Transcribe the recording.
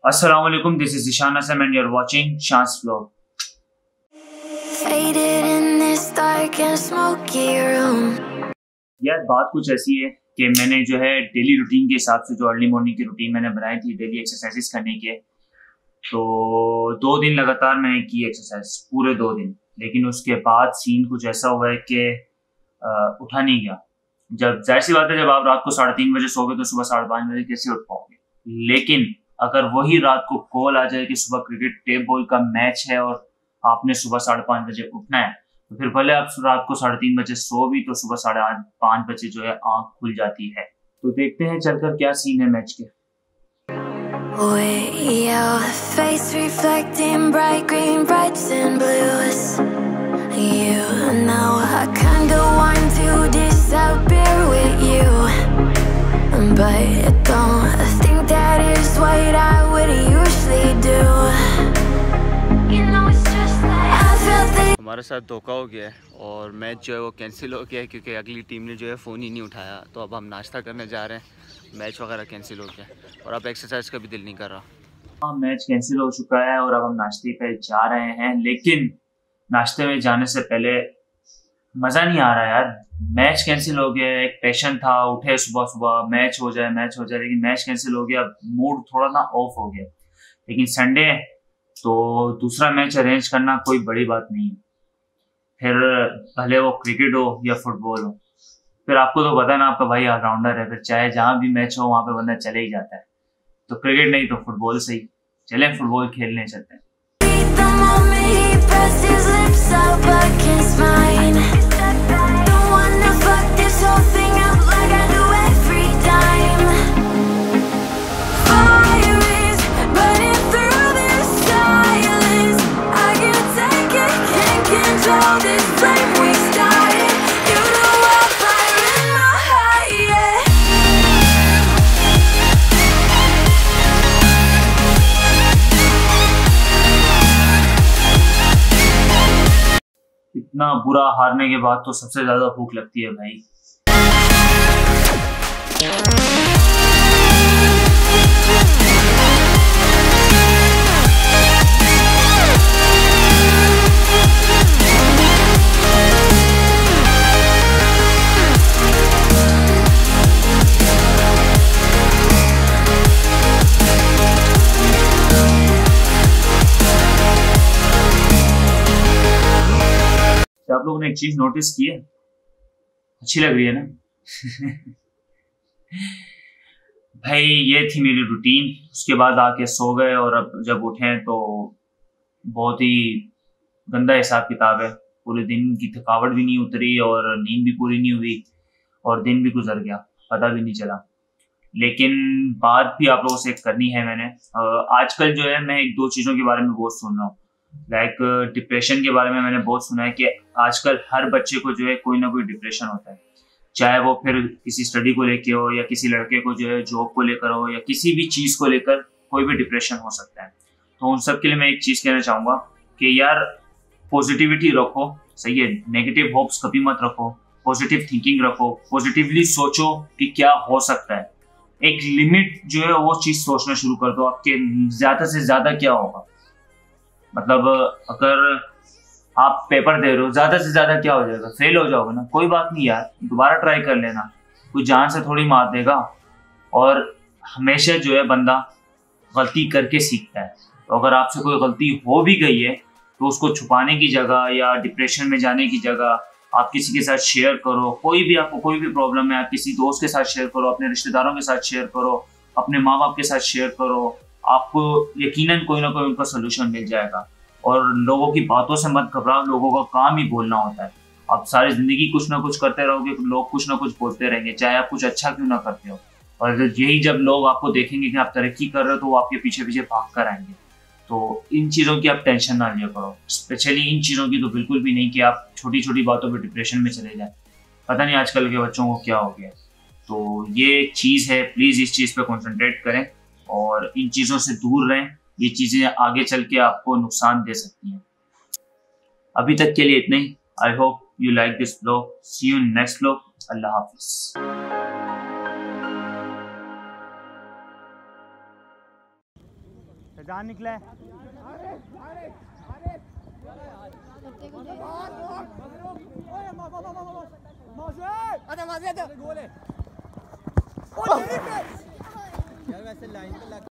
Assalamu alaikum, this is Ishan Asam and you're watching Shan's Vlog. यार बात कुछ ऐसी है कि मैंने जो है डेली रूटीन के हिसाब से जो अर्ली मॉर्निंग की रूटीन मैंने बनाई थी डेली एक्सरसाइजेस करने के, तो 2 दिन लगातार मैंने की एक्सरसाइज, पूरे 2 दिन। लेकिन उसके बाद सीन कुछ ऐसा हुआ है कि उठा नहीं गया। जब जाहिर सी बात है, जब आप रात को 3:30 बजे सोगे तो सुबह 5:30 बजे कैसे उठ पाओगे। लेकिन अगर वही रात को कॉल आ जाए कि सुबह क्रिकेट टेप बॉल का मैच है और आपने सुबह 5:30 बजे उठना है, तो फिर भले आप रात को 3:30 बजे सो भी तो सुबह 5:30 बजे जो है आंख खुल जाती है। तो देखते हैं चलकर क्या सीन है मैच के। हमारे साथ धोखा हो गया है और मैच जो है वो कैंसिल हो गया है क्योंकि अगली टीम ने जो है फ़ोन ही नहीं उठाया। तो अब हम नाश्ता करने जा रहे हैं, मैच वगैरह कैंसिल हो गया और अब एक्सरसाइज का भी दिल नहीं कर रहा। हाँ, मैच कैंसिल हो चुका है और अब हम नाश्ते पे जा रहे हैं। लेकिन नाश्ते में जाने से पहले मज़ा नहीं आ रहा यार। मैच कैंसिल हो गया, एक पैशन था, उठे सुबह सुबह मैच हो जाए, लेकिन मैच कैंसिल हो गया, मूड थोड़ा ना ऑफ हो गया। लेकिन संडे तो दूसरा मैच अरेंज करना कोई बड़ी बात नहीं, फिर भले वो क्रिकेट हो या फुटबॉल हो। फिर आपको तो पता है ना, आपका भाई ऑलराउंडर है, फिर चाहे जहां भी मैच हो वहां पे बंदा चले ही जाता है। तो क्रिकेट नहीं तो फुटबॉल सही, चले फुटबॉल खेलने चलते हैं। इतना बुरा हारने के बाद तो सबसे ज्यादा भूख लगती है भाई। आप लोगों ने एक चीज नोटिस की है, अच्छी लग रही है ना? भाई ये थी मेरी रूटीन। उसके बाद आके सो गए और अब जब उठे तो बहुत ही गंदा हिसाब किताब है। पूरे दिन की थकावट भी नहीं उतरी और नींद भी पूरी नहीं हुई और दिन भी गुजर गया, पता भी नहीं चला। लेकिन बात भी आप लोगों से करनी है मैंने। आजकल जो है मैं 1-2 चीज़ों के बारे में बहुत सुन रहा हूँ। लाइक डिप्रेशन के बारे में मैंने बहुत सुना है कि आजकल हर बच्चे को जो है कोई ना कोई डिप्रेशन होता है, चाहे वो फिर किसी स्टडी को लेके हो या किसी लड़के को जो है जॉब को लेकर हो या किसी भी चीज़ को लेकर कोई भी डिप्रेशन हो सकता है। तो उन सब के लिए मैं एक चीज़ कहना चाहूँगा कि यार पॉजिटिविटी रखो, सही है। नेगेटिव होप्स कभी मत रखो, पॉजिटिव थिंकिंग रखो, पॉजिटिवली सोचो कि क्या हो सकता है। एक लिमिट जो है वो चीज़ सोचना शुरू कर दो, आपके ज़्यादा से ज़्यादा क्या होगा। मतलब अगर आप पेपर दे रहे हो, ज्यादा से ज्यादा क्या हो जाएगा, फेल हो जाओगे ना, कोई बात नहीं यार, दोबारा ट्राई कर लेना, कोई जान से थोड़ी मार देगा। और हमेशा जो है बंदा गलती करके सीखता है। तो अगर आपसे कोई गलती हो भी गई है तो उसको छुपाने की जगह या डिप्रेशन में जाने की जगह आप किसी के साथ शेयर करो। कोई भी आपको कोई भी प्रॉब्लम है, आप किसी दोस्त के साथ शेयर करो, अपने रिश्तेदारों के साथ शेयर करो, अपने माँ बाप के साथ शेयर करो, आपको यकीनन कोई ना कोई उनका सोल्यूशन मिल जाएगा। और लोगों की बातों से मत घबराओ, लोगों का काम ही बोलना होता है। आप सारी जिंदगी कुछ ना कुछ करते रहोगे, लोग कुछ ना कुछ बोलते रहेंगे, चाहे आप कुछ अच्छा क्यों ना करते हो। और यही जब लोग आपको देखेंगे कि आप तरक्की कर रहे हो तो वो आपके पीछे पीछे भाग कर आएंगे। तो इन चीज़ों की आप टेंशन ना लिया करो, स्पेशली इन चीज़ों की तो बिल्कुल भी नहीं कि आप छोटी छोटी बातों पर डिप्रेशन में चले जाए। पता नहीं आजकल के बच्चों को क्या हो गया। तो ये एक चीज़ है, प्लीज़ इस चीज़ पर कॉन्सेंट्रेट करें और इन चीज़ों से दूर रहें। ये चीज़ें आगे चल के आपको नुकसान दे सकती हैं। अभी तक के लिए इतना ही। I hope you like this vlog. See you in next vlog. अल्लाह हाफिज। जान निकला है।